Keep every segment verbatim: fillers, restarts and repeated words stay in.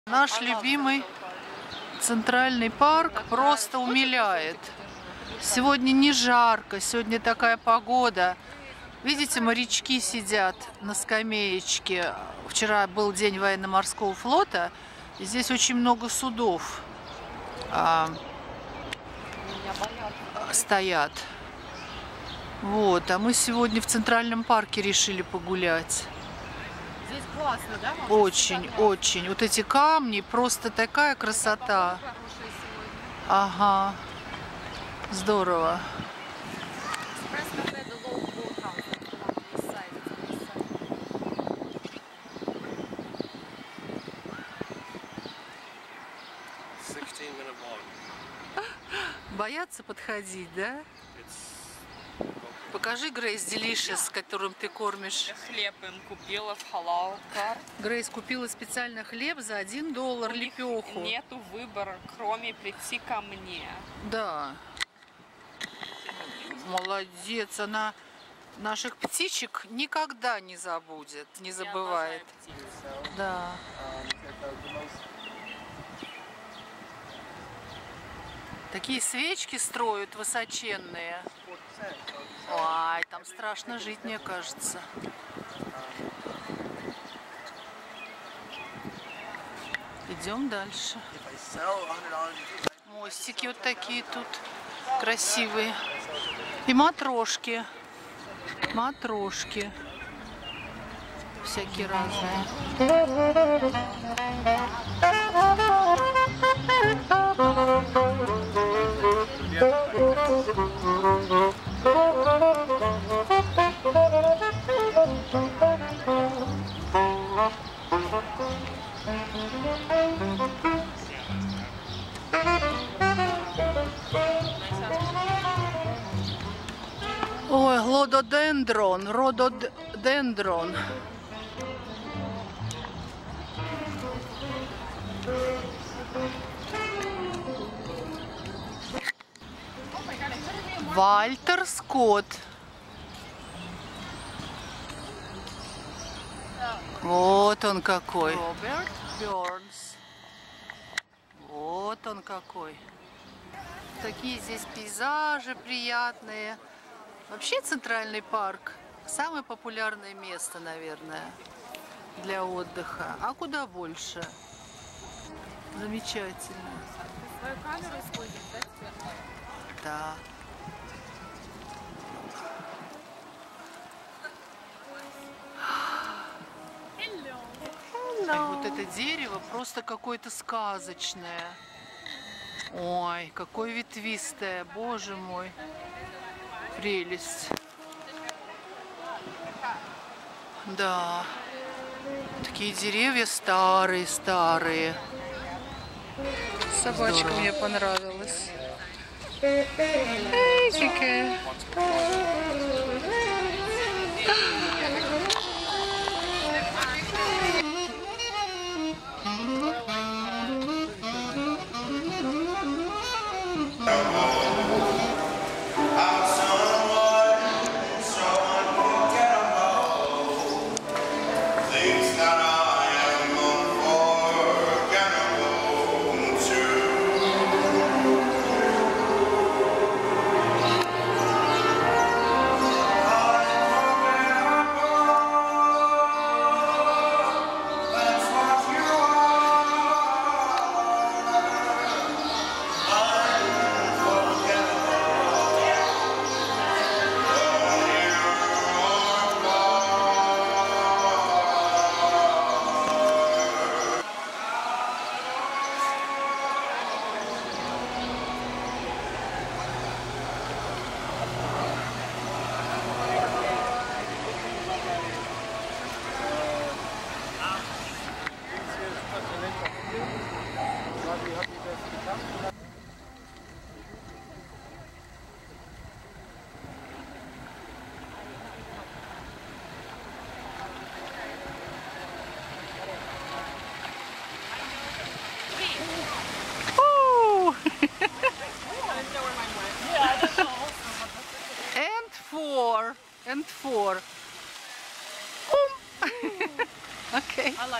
Наш любимый Центральный парк просто умиляет. Сегодня не жарко, сегодня такая погода. Видите, морячки сидят на скамеечке. Вчера был день военно-морского флота, и здесь очень много судов а, стоят. Вот, а мы сегодня в Центральном парке решили погулять. Здесь классно, да? Очень, очень. Вот эти камни, просто такая красота. Ага, здорово. Боятся подходить, да? Покажи, Грейс, Delicious, которым ты кормишь. Хлеб им купила в халал кар. Грейс купила специально хлеб за один доллар лепеху. Нету выбора, кроме прийти ко мне. Да. Молодец, она наших птичек никогда не забудет, не забывает. Да. Такие свечки строят высоченные. Ой, там страшно жить, мне кажется. Идем дальше. Мостики вот такие тут красивые. И матрошки. Матрошки. Всякие разные. Ой, рододендрон, рододендрон. Вальтер Скотт. Вот он какой. Роберт Бёрнс. Вот он какой. Такие здесь пейзажи приятные. Вообще Центральный парк самое популярное место, наверное, для отдыха. А куда больше? Замечательно. Свою камеру используешь, да, теперь? Да. И вот это дерево просто какое-то сказочное. Ой, какое ветвистое, боже мой. Прелесть. Да. Такие деревья старые-старые. Собачка здорово. Мне понравилась. Эй, какая.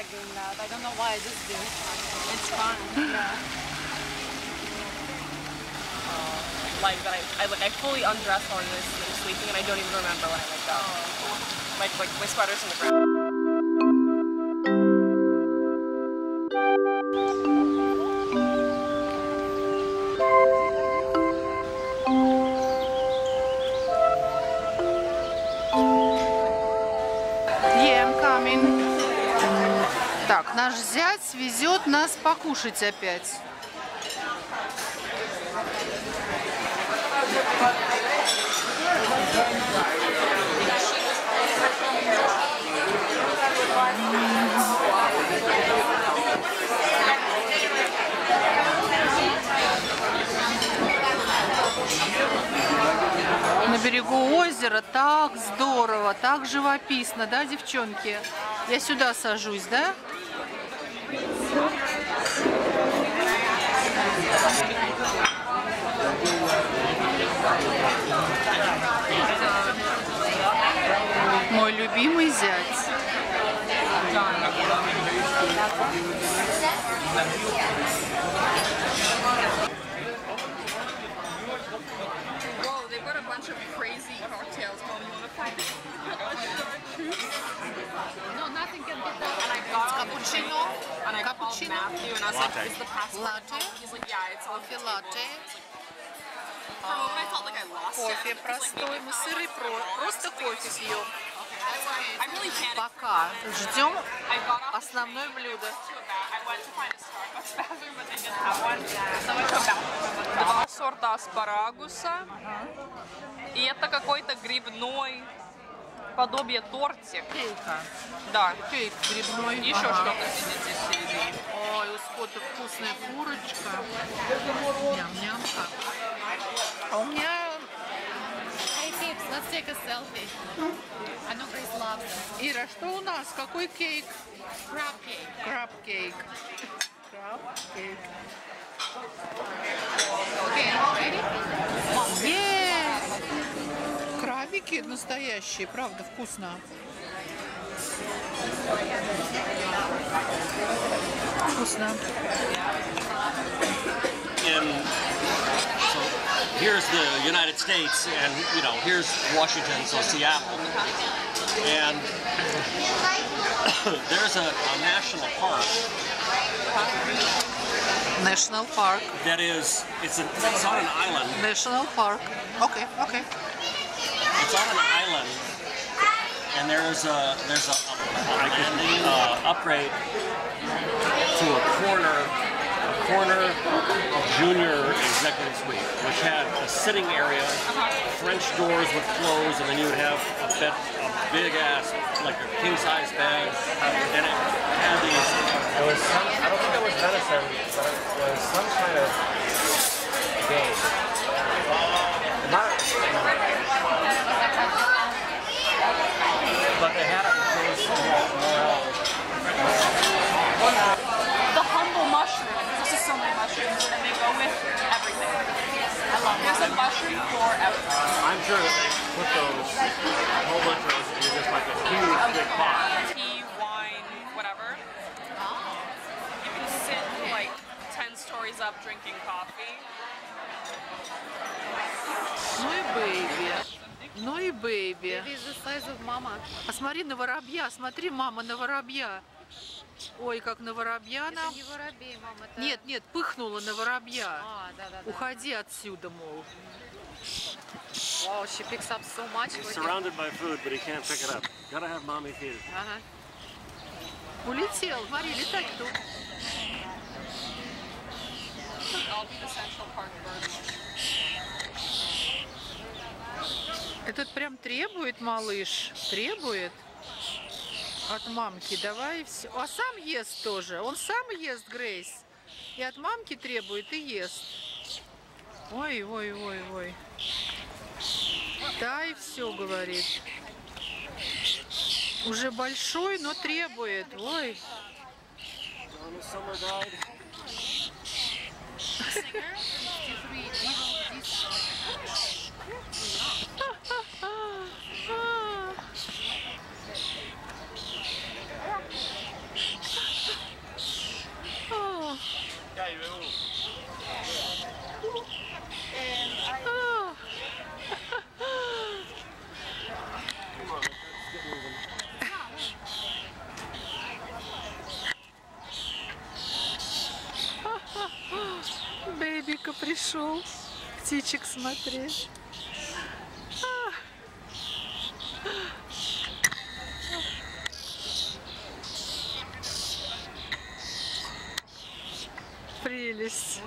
like doing that. I don't know why I just do. It's fun. Yeah. Uh, like that I, I like I fully undress while I'm sleeping and I don't even remember when I wake up. Like like my sweater's in the ground. Так, наш зять везет нас покушать опять. На берегу озера так здорово, так живописно, да, девчонки? Я сюда сажусь, да? Мой любимый зять. Whoa, they've got a bunch of crazy cocktails going on. No, nothing can beat that. And I got Cappuccino. and I called Cappuccino. Matthew and I was like, Latte. is the password? Latte. He's like, yeah, it's on the Кофе table. латте. For a moment I felt like I lost it. Кофе простой. Мы сырый про. Просто кофе пьем. I really panicked. Пока ждем I got off основное блюдо. to a ba- I went to find a Starbucks bathroom, but they didn't have one. So I went to a bathroom. Два сорта аспарагуса. И это какой-то грибной подобие тортик. Кейка. Да. Кейк грибной. Еще Ага. что-то сидит здесь в середине. Ой, у Скотта вкусная курочка. Ням-нямка. А у меня... Hey peeps, let's take a selfie. I know Grace loves them. Ира, что у нас? Какой кейк? Crab cake. Краб кейк. Краб кейк. Okay, ready? Есть! Крабики настоящие, правда, вкусно. Вкусно. In, so here's the United States, and you know, here's Washington, so Seattle, and there's a, a national park National Park. that is it's, a, it's on an island. National Park. Окей, окей. It's on an island, and there's a there's a, a I can uh, upgrade to a corner a corner junior executive suite, which had a sitting area, French doors would close, and then you would have a bed, a big ass like a king size bed, and it had these. It was some, I don't think it was venison, but it was some kind of game. Not, but they had it in place more else. The humble mushroom. This is so many mushrooms, and they go with everything. I love it. There's a mushroom for everything. I'm sure that they put those, a whole bunch of those in just like a huge big pot. Tea, wine, whatever. You can sit like ten stories up drinking coffee. Ну и бэйби. Ну и бэйби. It is the size of mama. Посмотри на воробья. Смотри, мама, на воробья. Ой, как на воробья Это нам. не воробей, мама. Это... Нет, нет, пыхнула на воробья. А, да, да, да. Уходи отсюда, мол. Wow, she picks up so much. He's surrounded by food, but he can't pick it up. Gotta have mommy feed it. Ага. Улетел. Смотри, летать тут. I'll be the Central Park bird. Этот прям требует, малыш. Требует от мамки. Давай все. А сам ест тоже. Он сам ест, Грейс. И от мамки требует, и ест. Ой, ой, ой, ой. Да, и все, говорит. Уже большой, но требует. Ой. Бэбика пришел птичек смотреть. Прелесть.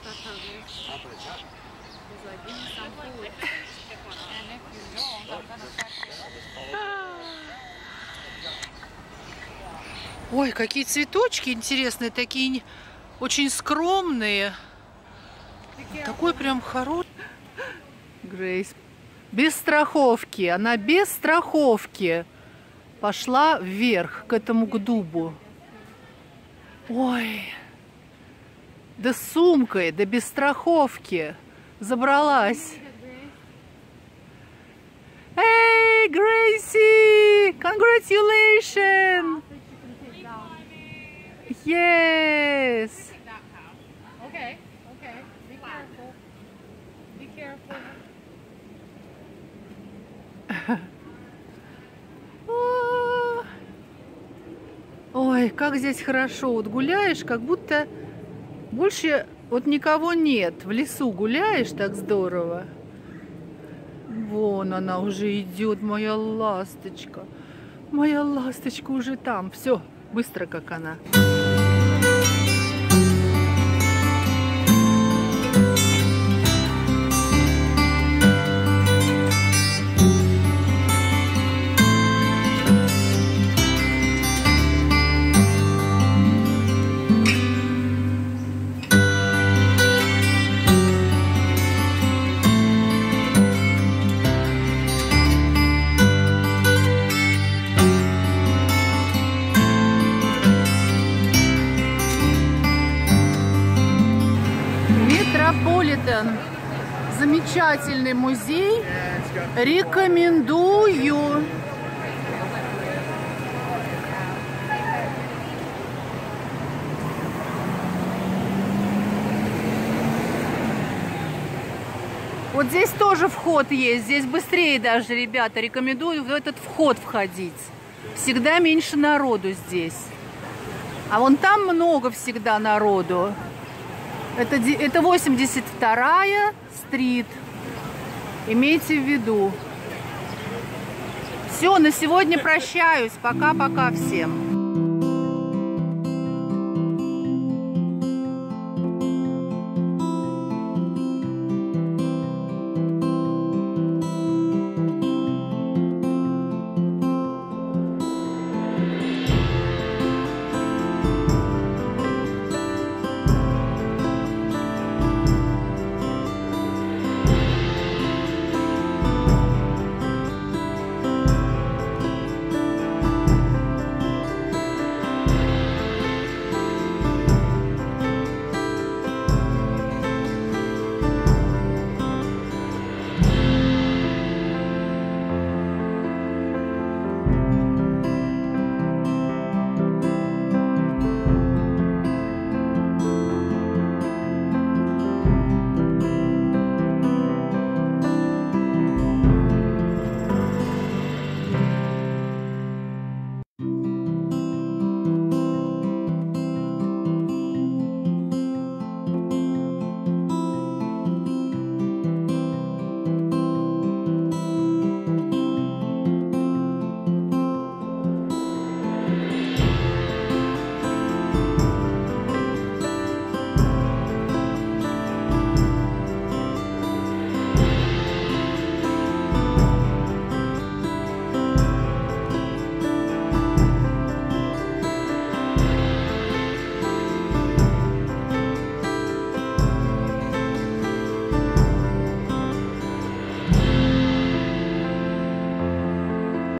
Ой, какие цветочки интересные, такие очень скромные. Такой прям хороший. Грейс. Без страховки. Она без страховки пошла вверх к этому к дубу. Ой. Да с сумкой, да без страховки. Забралась. Эй, Грейси! Congratulations! Yes! Okay, okay. Be careful. Be careful. Ой, как здесь хорошо. Вот гуляешь, как будто больше вот никого нет. В лесу гуляешь, так здорово. Вон она уже идет, моя ласточка. Моя ласточка уже там. Все, быстро как она. Метрополитен. Замечательный музей. Рекомендую. Вот здесь тоже вход есть. Здесь быстрее даже, ребята. Рекомендую в этот вход входить. Всегда меньше народу здесь. А вон там много всегда народу. Это, это восемьдесят вторая стрит. Имейте в виду. Все, на сегодня прощаюсь. Пока-пока всем.